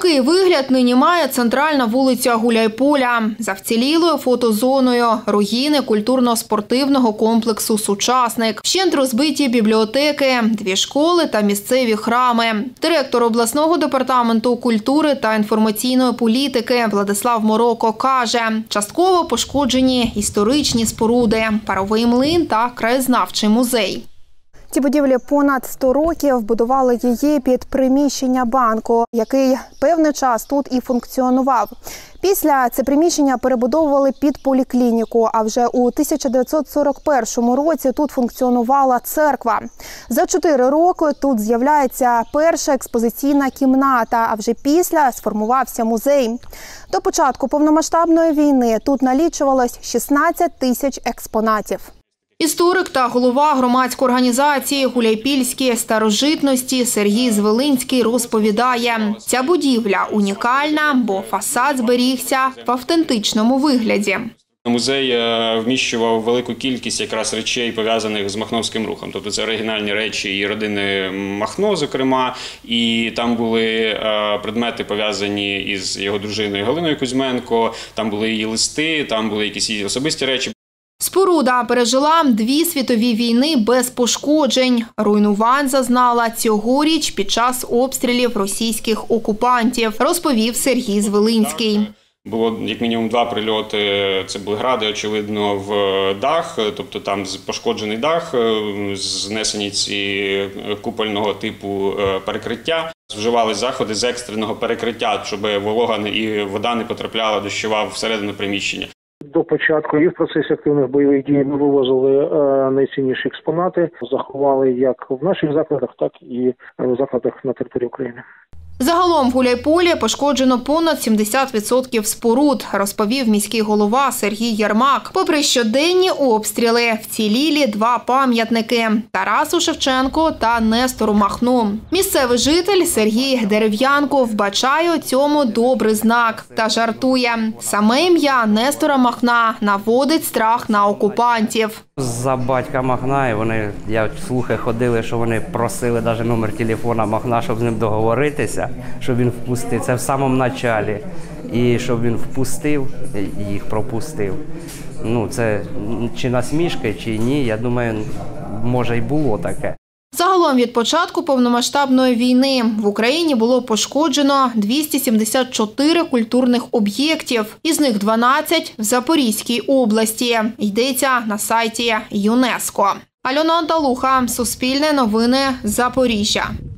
Такий вигляд нині має центральна вулиця Гуляйполя. За вцілілою фотозоною руїни культурно-спортивного комплексу «Сучасник». Вщент розбиті бібліотеки, 2 школи та місцеві храми. Директор обласного департаменту культури та інформаційної політики Владислав Мороко каже, частково пошкоджені історичні споруди, паровий млин та краєзнавчий музей. Ці будівлі понад 100 років, будували її під приміщення банку, який певний час тут і функціонував. Після це приміщення перебудовували під поліклініку, а вже у 1941 році тут функціонувала церква. За 4 роки тут з'являється перша експозиційна кімната, а вже після сформувався музей. До початку повномасштабної війни тут налічувалось 16 тисяч експонатів. Історик та голова громадської організації «Гуляйпільські старожитності» Сергій Звелинський розповідає, ця будівля унікальна, бо фасад зберігся в автентичному вигляді. Музей вміщував велику кількість якраз речей, пов'язаних з махновським рухом. Тобто це оригінальні речі і родини Махно, зокрема, і там були предмети, пов'язані із його дружиною Галиною Кузьменко, там були її листи, там були якісь її особисті речі. Споруда пережила 2 світові війни без пошкоджень. Руйнувань зазнала цьогоріч під час обстрілів російських окупантів, розповів Сергій Звелинський. Було як мінімум 2 прильоти, це були гради, очевидно, в дах, тобто там пошкоджений дах, знесені ці купольного типу перекриття. Вживали заходи з екстреного перекриття, щоб волога і вода не потрапляла дощова всередину приміщення. До початку і в процесі активних бойових дій ми вивозили найцінніші експонати, заховали як в наших закладах, так і в закладах на території України. Загалом в Гуляйполі пошкоджено понад 70% споруд, розповів міський голова Сергій Єрмак. Попри щоденні обстріли, вцілілі 2 пам'ятники – Тарасу Шевченку та Нестору Махну. Місцевий житель Сергій Дерев'янко вбачає у цьому добрий знак та жартує. Саме ім'я Нестора Махна наводить страх на окупантів. За батька Махна, і я слухи ходили, що вони просили навіть номер телефона Махна, щоб з ним договоритися, щоб він впустив. Це в самому началі. І щоб він впустив, їх пропустив. Це чи насмішки, чи ні, я думаю, може й було таке. Загалом від початку повномасштабної війни в Україні було пошкоджено 274 культурних об'єктів, із них 12 в Запорізькій області. Йдеться на сайті ЮНЕСКО. Альона Анталуха, Суспільне новини, Запоріжжя.